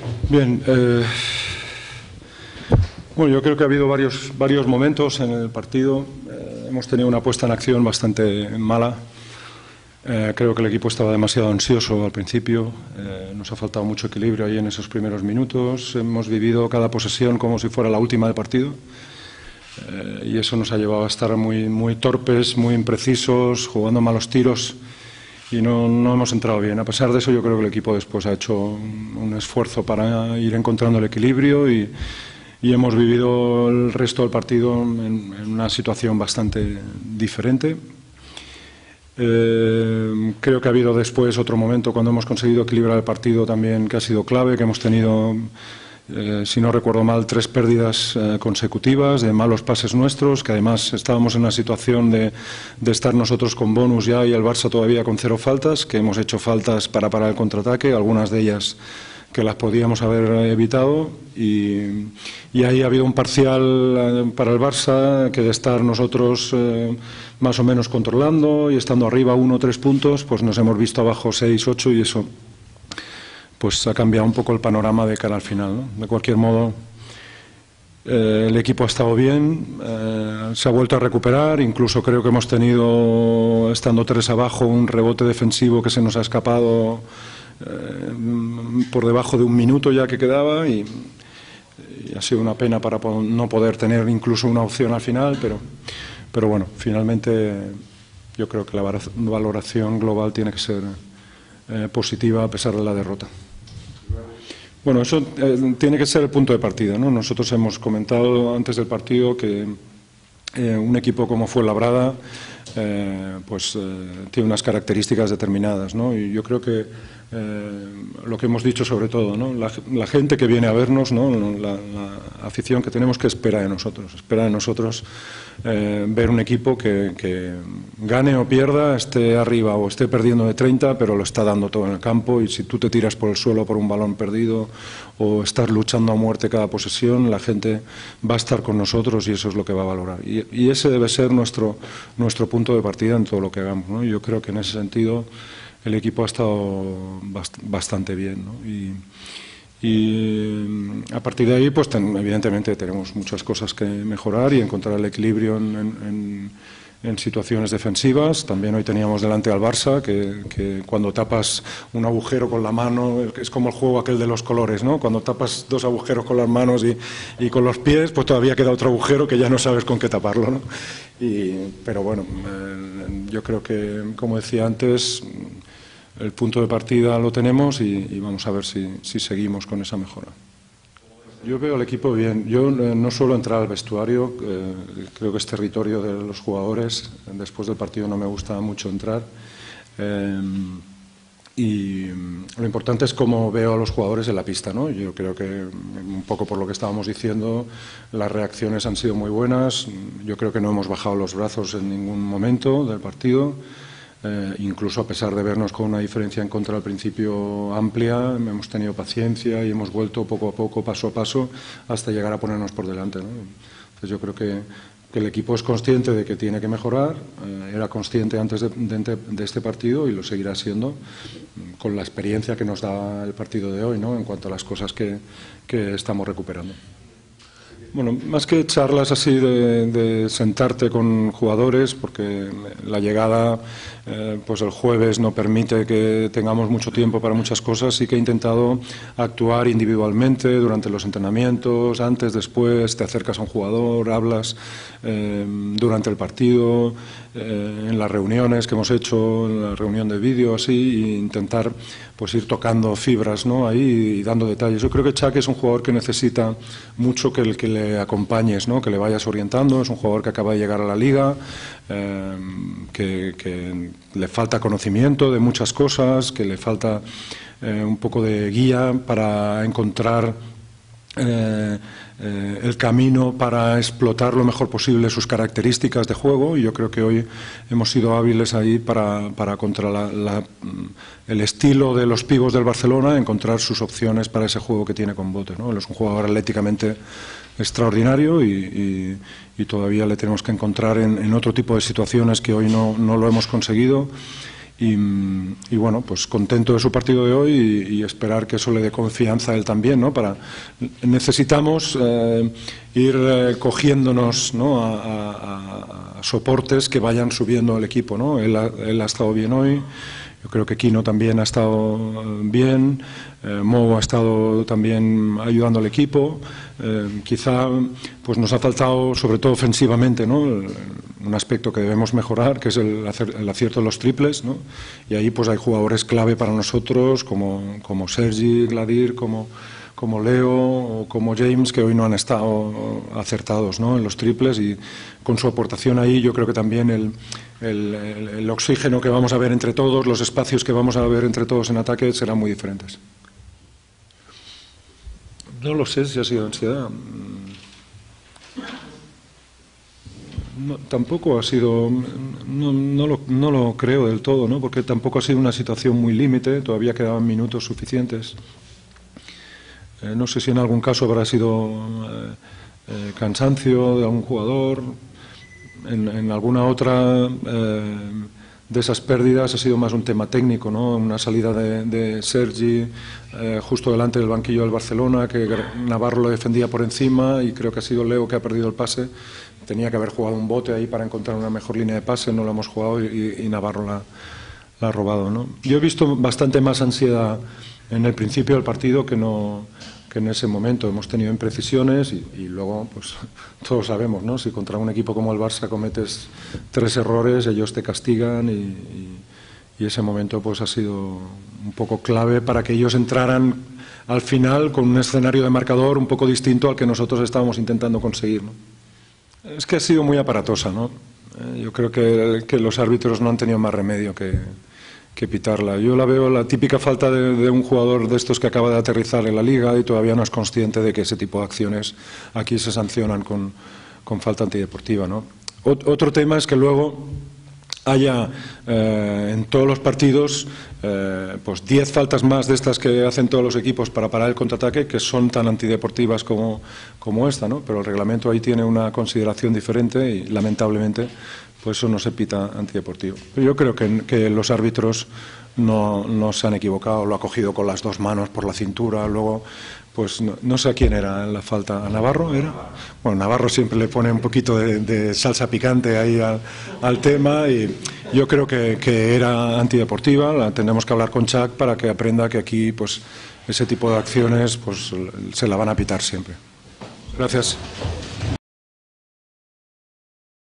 Bien, bueno, yo creo que ha habido varios momentos en el partido. Hemos tenido una puesta en acción bastante mala. Creo que el equipo estaba demasiado ansioso al principio. Nos ha faltado mucho equilibrio ahí en esos primeros minutos. Hemos vivido cada posesión como si fuera la última del partido. Y eso nos ha llevado a estar muy torpes, muy imprecisos, jugando malos tiros. Y no hemos entrado bien. A pesar de eso, yo creo que el equipo después ha hecho un esfuerzo para ir encontrando el equilibrio y hemos vivido el resto del partido en una situación bastante diferente. Creo que ha habido después otro momento cuando hemos conseguido equilibrar el partido también que ha sido clave, que hemos tenido, si no recuerdo mal, 3 pérdidas consecutivas de malos pases nuestros, que además estábamos en una situación de estar nosotros con bonus ya y el Barça todavía con 0 faltas, que hemos hecho faltas para parar el contraataque, algunas de ellas que las podíamos haber evitado, y ahí ha habido un parcial para el Barça que de estar nosotros más o menos controlando y estando arriba 1 o 3 puntos, pues nos hemos visto abajo 6, 8 y eso pues ha cambiado un poco el panorama de cara al final, ¿no? De cualquier modo, el equipo ha estado bien, se ha vuelto a recuperar, incluso creo que hemos tenido, estando 3 abajo, un rebote defensivo que se nos ha escapado por debajo de 1 minuto ya que quedaba y ha sido una pena para no poder tener incluso una opción al final, pero bueno, finalmente yo creo que la valoración global tiene que ser positiva a pesar de la derrota. Bueno, eso tiene que ser el punto de partida, ¿no? Nosotros hemos comentado antes del partido que un equipo como Fuenlabrada tiene unas características determinadas, ¿no? Y yo creo que lo que hemos dicho sobre todo, ¿no? La gente que viene a vernos, ¿no? La afición que tenemos, que espera de nosotros ver un equipo que gane o pierda, esté arriba o esté perdiendo de 30, pero lo está dando todo en el campo, y si tú te tiras por el suelo por un balón perdido o estás luchando a muerte cada posesión, la gente va a estar con nosotros y eso es lo que va a valorar. Y ese debe ser nuestro punto de partida en todo lo que hagamos, ¿no? Yo creo que en ese sentido el equipo ha estado bastante bien, ¿no? Y a partir de ahí, pues evidentemente tenemos muchas cosas que mejorar y encontrar el equilibrio en situaciones defensivas. También hoy teníamos delante al Barça, que cuando tapas un agujero con la mano, es como el juego aquel de los colores, ¿no? Cuando tapas 2 agujeros con las manos y con los pies, pues todavía queda otro agujero que ya no sabes con qué taparlo, ¿no? Pero bueno, yo creo que, como decía antes, el punto de partida lo tenemos y vamos a ver si seguimos con esa mejora. Yo veo al equipo bien. Yo no suelo entrar al vestuario, creo que es territorio de los jugadores. Después del partido no me gusta mucho entrar. Y lo importante es cómo veo a los jugadores en la pista, ¿no? Yo creo que, un poco por lo que estábamos diciendo, las reacciones han sido muy buenas. Yo creo que no hemos bajado los brazos en ningún momento del partido. Incluso a pesar de vernos con una diferencia en contra al principio amplia, hemos tenido paciencia y hemos vuelto poco a poco, paso a paso, hasta llegar a ponernos por delante, ¿no? Entonces yo creo que el equipo es consciente de que tiene que mejorar, era consciente antes de este partido y lo seguirá siendo, con la experiencia que nos da el partido de hoy, ¿no? En cuanto a las cosas que estamos recuperando. Bueno, más que charlas así de sentarte con jugadores, porque la llegada pues el jueves no permite que tengamos mucho tiempo para muchas cosas, sí que he intentado actuar individualmente durante los entrenamientos, antes, después, te acercas a un jugador, hablas durante el partido, en las reuniones que hemos hecho, en la reunión de vídeo, así, e intentar pues ir tocando fibras, ¿no? Ahí y dando detalles. Yo creo que Chuck es un jugador que necesita mucho que le acompañes, ¿no? Que le vayas orientando. Es un jugador que acaba de llegar a la liga, que le falta conocimiento de muchas cosas, que le falta un poco de guía para encontrar el camino para explotar lo mejor posible sus características de juego, y yo creo que hoy hemos sido hábiles ahí para contra el estilo de los pibos del Barcelona, encontrar sus opciones para ese juego que tiene con bote, ¿no? Él es un jugador atléticamente extraordinario y todavía le tenemos que encontrar en otro tipo de situaciones que hoy no lo hemos conseguido. Y bueno, pues contento de su partido de hoy y esperar que eso le dé confianza a él también, ¿no? Necesitamos ir cogiénnos, ¿no? a soportes que vayan subiendo al equipo, ¿no? Él ha estado bien hoy. Yo creo que Kino también ha estado bien, Mo ha estado también ayudando al equipo. Quizá pues nos ha faltado, sobre todo ofensivamente, ¿no? Un aspecto que debemos mejorar, que es el acierto de los triples, ¿no? Y ahí pues hay jugadores clave para nosotros, como Sergi, Gladir, como Leo o como James, que hoy no han estado acertados, ¿no? En los triples, y con su aportación ahí yo creo que también el oxígeno que vamos a ver entre todos, los espacios que vamos a ver entre todos en ataque serán muy diferentes. No lo sé si ha sido ansiedad. No, tampoco ha sido, no lo creo del todo, ¿no? Porque tampoco ha sido una situación muy límite, todavía quedaban minutos suficientes. No sé si en algún caso habrá sido cansancio de algún jugador, en alguna otra de esas pérdidas ha sido más un tema técnico, ¿no? Una salida de Sergi justo delante del banquillo del Barcelona, que Navarro lo defendía por encima, y creo que ha sido Leo que ha perdido el pase. Tenía que haber jugado un bote ahí para encontrar una mejor línea de pase, no lo hemos jugado y Navarro la ha robado, ¿no? Yo he visto bastante más ansiedad en el principio del partido que en ese momento. Hemos tenido imprecisiones y luego pues todos sabemos, ¿no? Si contra un equipo como el Barça cometes 3 errores, ellos te castigan y ese momento pues ha sido un poco clave para que ellos entraran al final con un escenario de marcador un poco distinto al que nosotros estábamos intentando conseguir, ¿no? Es que ha sido muy aparatosa, ¿no? Yo creo que los árbitros no han tenido más remedio que pitarla. Yo la veo la típica falta de un jugador de estos que acaba de aterrizar en la liga y todavía no es consciente de que ese tipo de acciones aquí se sancionan con falta antideportiva, ¿no? Otro tema es que luego haya en todos los partidos pues 10 faltas más de estas que hacen todos los equipos para parar el contraataque, que son tan antideportivas como esta, ¿no? Pero el reglamento ahí tiene una consideración diferente y lamentablemente pues eso no se pita antideportivo. Pero yo creo que los árbitros no se han equivocado, lo ha cogido con las 2 manos por la cintura, luego pues no sé a quién era la falta. ¿A Navarro era? Bueno, Navarro siempre le pone un poquito de salsa picante ahí al tema, y yo creo que era antideportiva. Tenemos que hablar con Chuck para que aprenda que aquí pues ese tipo de acciones pues se la van a pitar siempre. Gracias.